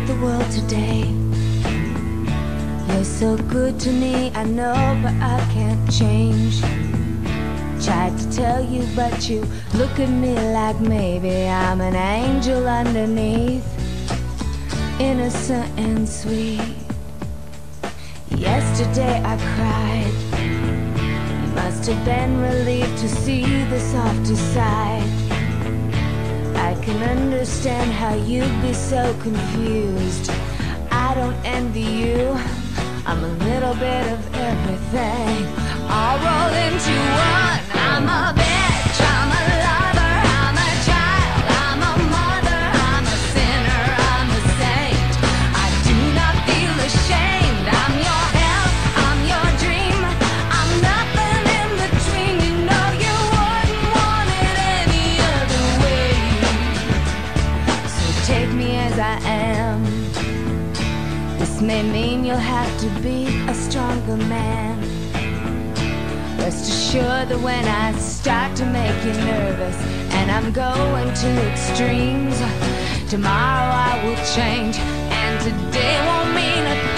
the world today. You're so good to me, I know, but I can't change. Tried to tell you, but you look at me like maybe I'm an angel underneath, innocent and sweet. Yesterday I cried. You must have been relieved to see the softer side. I can understand how you'd be so confused. I don't envy you. I'm a little bit of everything, all rolled into one. I'm a bitch, I'm a lover, I'm a child, I'm a mother, I'm a sinner, I'm a saint. I do not feel ashamed. I'm your hell, I'm your dream. I'm nothing in between. You know you wouldn't want it any other way. So take me as I am. This may mean you'll have to be a stronger man. Rest assured that when I start to make you nervous and I'm going to extremes, tomorrow I will change, and today won't mean a